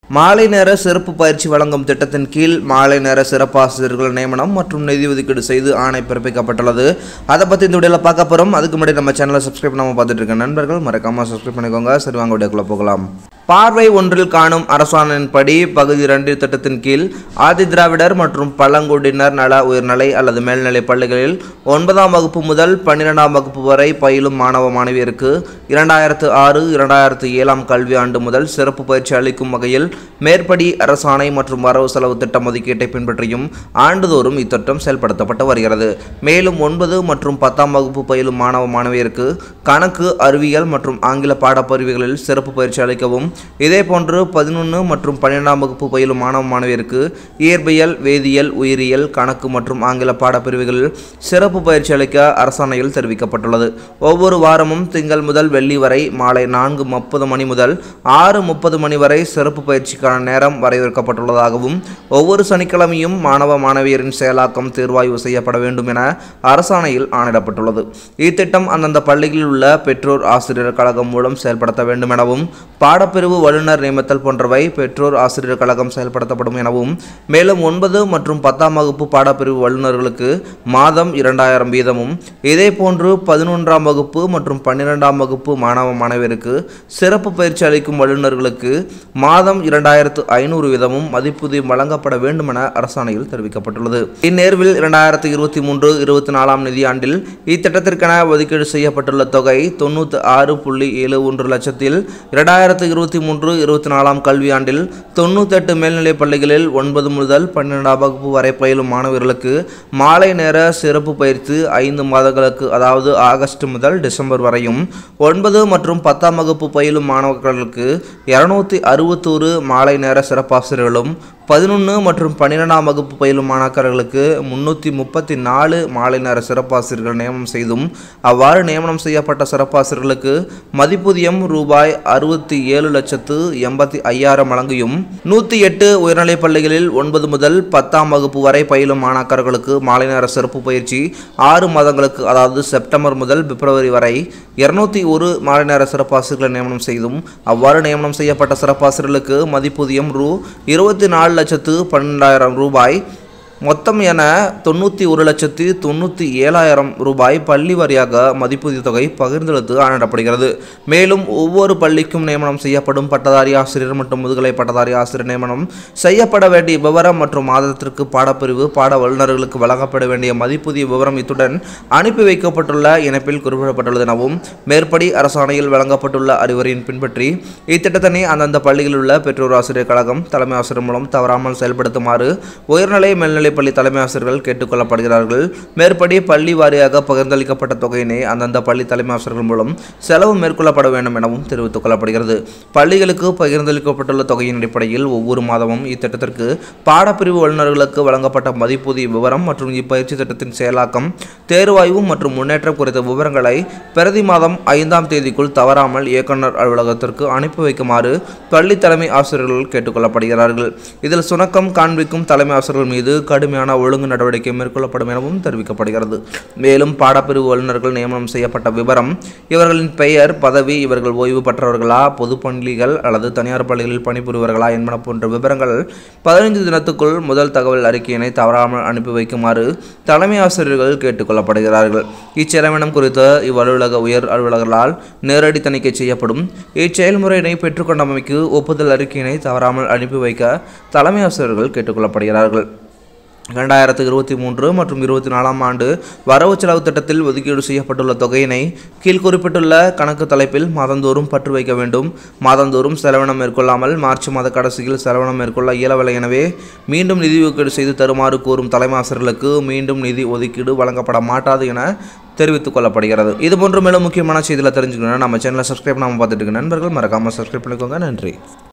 மாலை நேர சிறப்பு பயிற்சி வழங்கும் திட்டத்தின் கீழ் மாலை நேர சிறப்பாசிரியர்கள் நியமனம் மற்றும் நிதி ஒதுக்கீடு செய்து ஆணை பிறப்பிக்கப்பட்டுள்ளது. அதை பற்றி இந்த வீடியோவில் பார்க்க போகிறோம். அதுக்கு முன்னாடி நம்ம சேனலை சப்ஸ்கிரைப் பண்ணாமல் பார்த்துட்டு இருக்க நண்பர்கள் மறக்காமல் சப்ஸ்கிரைப் பண்ணிக்கோங்க. சரி, வாங்க வீடியோக்குள்ளே போகலாம். பார்வை ஒன்றில் காணும் அரசாணையின்படி பகுதி 2 திட்டத்தின் கீழ் ஆதி திராவிடர் மற்றும் பழங்குடியினர் நல உயர்நிலை அல்லது மேல்நிலை பள்ளிகளில் 9ஆம் வகுப்பு முதல் 12ஆம் வகுப்பு வரை பயிலும் மாணவ மாணவியருக்கு 2006-2007 கல்வி ஆண்டு முதல் சிறப்பு பயிற்சி அளிக்கும் வகையில் மேற்படி அரசாணை மற்றும் வரவு செலவு திட்டம் ஒதுக்கீட்டை பின்பற்றியும் ஆண்டுதோறும் இத்திட்டம் செயல்படுத்தப்பட்டு வருகிறது. மேலும் 9 மற்றும் 10ஆம் வகுப்பு பயிலும் மாணவ மாணவியருக்கு கணக்கு, அறிவியல் மற்றும் ஆங்கில பாடப்பிரிவுகளில் சிறப்பு பயிற்சி அளிக்கவும், இதேபோன்று 11 மற்றும் 12ஆம் வகுப்பு பயிலும் மாணவ மாணவியருக்கு இயற்பியல், வேதியியல், உயிரியல், கணக்கு மற்றும் ஆங்கில பாடப்பிரிவுகளில் சிறப்பு பயிற்சி அளிக்க அரசாணையில் தெரிவிக்கப்பட்டுள்ளது. ஒவ்வொரு வாரமும் திங்கள் முதல் வெள்ளி வரை மாலை 4:30 மணி முதல் 6:30 மணி வரை சிறப்பு பயிற்சிக்கான நேரம் வரையறுக்கப்பட்டுள்ளதாகவும், ஒவ்வொரு சனிக்கிழமையும் மாணவ மாணவியரின் செயலாக்கம் தேர்வாய்வு செய்யப்பட வேண்டும் என அரசாணையில் ஆணையிடப்பட்டுள்ளது. இத்திட்டம் அந்தந்த பள்ளிகளில் உள்ள பெற்றோர் ஆசிரியர் கழகம் மூலம் செயல்படுத்த வேண்டும் எனவும், பாடப்பிரிவு வல்லுநர் நியமித்தல் போன்றவை பெற்றோர் ஆசிரியர் கழகம் செயல்படுத்தப்படும் எனவும், மேலும் 9 மற்றும் 10ஆம் வகுப்பு பாடப்பிரிவு வல்லுநர்களுக்கு மாதம் 2000 வீதமும், இதேபோன்று 11ஆம் வகுப்பு மற்றும் 12ஆம் வகுப்பு மாணவ மாணவியருக்கு சிறப்பு பயிற்சி அளிக்கும் வல்லுநர்களுக்கு மாதம் 2500 வீதமும் மதிப்பூதியம் வழங்கப்பட வேண்டும் என அரசாணையில் தெரிவிக்கப்பட்டுள்ளது. இந்நேர்வில் 2023-24 நிதியாண்டில் இத்திட்டத்திற்கென ஒதுக்கீடு செய்யப்பட்டுள்ள தொகை 96.71 லட்சத்தில் 2023-24 கல்வியாண்டில் 98 மேல்நிலைப் பள்ளிகளில் 9 முதல் 12ஆம் வகுப்பு வரை பயிலும் மாணவர்களுக்கு மாலை நேர சிறப்பு பயிற்சி 5 மாதங்களுக்கு, அதாவது ஆகஸ்ட் முதல் டிசம்பர் வரையும், 9 மற்றும் 10ஆம் வகுப்பு பயிலும் மாணவர்களுக்கு 261 மாலை நேர சிறப்பாசிரியர்களும், 11 மற்றும் 12ஆம் வகுப்பு பயிலும் மாணாக்கர்களுக்கு 334 மாலை நேர சிறப்பாசிரியர்கள் நியமனம் செய்தும், அவ்வாறு நியமனம் செய்யப்பட்ட சிறப்பாசிரியர்களுக்கு மதிப்பூதியம் ரூபாய் 67,85,000 வழங்கியும், 108 உயர்நிலைப் பள்ளிகளில் 9 முதல் 10ஆம் வகுப்பு வரை பயிலும் மாணாக்கர்களுக்கு மாலை நேர சிறப்பு பயிற்சி 6 மாதங்களுக்கு, அதாவது செப்டம்பர் முதல் பிப்ரவரி வரை 201 மாலை நேர சிறப்பாசிரியர்களை நியமனம் செய்தும், அவ்வாறு நியமனம் செய்யப்பட்ட சிறப்பாசிரியர்களுக்கு மதிப்பூதியம் ரூ. 24,12,000 ரூபாய் மொத்தம் என 91,97,000 ரூபாய் பள்ளி வாரியாக மதிப்பூதிய தொகை பகிர்ந்தெடுத்து ஆணையிடப்படுகிறது. மேலும் ஒவ்வொரு பள்ளிக்கும் நியமனம் செய்யப்படும் பட்டதாரி ஆசிரியர் மற்றும் முதுகலை பட்டதாரி ஆசிரியர் நியமனம் செய்யப்பட வேண்டிய விவரம் மற்றும் மாதத்திற்கு பாடப்பிரிவு பாட வல்லுநர்களுக்கு வழங்கப்பட வேண்டிய மதிப்பூதிய விவரம் இத்துடன் அனுப்பி வைக்கப்பட்டுள்ள இணைப்பில் குறிப்பிடப்பட்டுள்ளது எனவும், மேற்படி அரசாணையில் வழங்கப்பட்டுள்ள அறிவுரையின் பின்பற்றி இத்திட்டத்தினை அந்தந்த பள்ளிகளில் உள்ள பெற்றோர் ஆசிரியர் கழகம் தலைமை ஆசிரியர் மூலம் தவறாமல் செயல்படுத்துமாறு உயர்நிலை மேல்நிலை பள்ளி தலைமை ஆசிரியர்கள் கேட்டுக்கொள்ளப்படுகிறார்கள். மேற்படி பள்ளி வாரியாக பகிர்ந்தளிக்கப்பட்ட தொகையினை அந்தந்த பள்ளி தலைமை ஆசிரியர்கள் மூலம் செலவு மேற்கொள்ளப்பட வேண்டும் எனவும் தெரிவித்துக் கொள்ளப்படுகிறது. பள்ளிகளுக்கு பகிர்ந்தளிக்கப்பட்டுள்ள தொகையின் அடிப்படையில் ஒவ்வொரு மாதமும் இத்திட்டத்திற்கு பாடப்பிரிவு வல்லுநர்களுக்கு வழங்கப்பட்ட மதிப்பூதிய விவரம் மற்றும் இப்பயிற்சி திட்டத்தின் செயலாக்கம், தேர்வாய்வு மற்றும் முன்னேற்றம் குறித்த விவரங்களை பிரதி மாதம் 5ஆம் தேதிக்குள் தவறாமல் இயக்குநர் அலுவலகத்திற்கு அனுப்பி வைக்குமாறு பள்ளி தலைமை ஆசிரியர்கள் கேட்டுக்கொள்ளப்படுகிறார்கள். இதில் சுணக்கம் காண்பிக்கும் தலைமை ஆசிரியர்கள் மீது கடுமையான ஒழுங்கு நடவடிக்கை மேற்கொள்ளப்படும் எனவும் தெரிவிக்கப்படுகிறது. மேலும் பாடப்பிரிவு வல்லுநர்கள் நியமனம் செய்யப்பட்ட விவரம், இவர்களின் பெயர், பதவி, இவர்கள் ஓய்வு பெற்றவர்களா, பொது பள்ளிகள் அல்லது தனியார் பள்ளிகளில் பணிபுரிவர்களா என்பன போன்ற விவரங்கள் 15 தினத்துக்குள் முதல் தகவல் அறிக்கையினை தவறாமல் அனுப்பி வைக்குமாறு தலைமை ஆசிரியர்கள் கேட்டுக்கொள்ளப்படுகிறார்கள். இச்செலவினம் குறித்து இவ்வலுவலக உயர் அலுவலர்களால் நேரடி தணிக்கை செய்யப்படும். இச்செயல்முறையினை பெற்றுக்கொண்டமைக்கு ஒப்புதல் அறிக்கையினை தவறாமல் அனுப்பி வைக்க தலைமை ஆசிரியர்கள் கேட்டுக்கொள்ளப்படுகிறார்கள். 2023 மற்றும் 24ஆம் ஆண்டு வரவு செலவு திட்டத்தில் ஒதுக்கீடு செய்யப்பட்டுள்ள தொகையினை கீழ்குறிப்பிட்டுள்ள கணக்கு தலைப்பில் மாதந்தோறும் பற்று வைக்க வேண்டும். மாதந்தோறும் செலவினம் மேற்கொள்ளாமல் மார்ச் மாத கடைசியில் செலவினம் மேற்கொள்ள இயலவில்லை. எனவே மீண்டும் நிதி ஒதுக்கீடு செய்து தருமாறு கோரும் தலைமை ஆசிரியர்களுக்கு மீண்டும் நிதி ஒதுக்கீடு வழங்கப்பட மாட்டாது என தெரிவித்துக் கொள்ளப்படுகிறது. இதுபோன்ற மேலும் முக்கியமான செய்திகளை தெரிஞ்சுக்கணும் நம்ம சேனலை சப்ஸ்கிரைப் பண்ணாமல் பார்த்துட்டு இருக்க நண்பர்கள் மறக்காமல் சப்ஸ்கிரைப் பண்ணிக்கோங்க. நன்றி.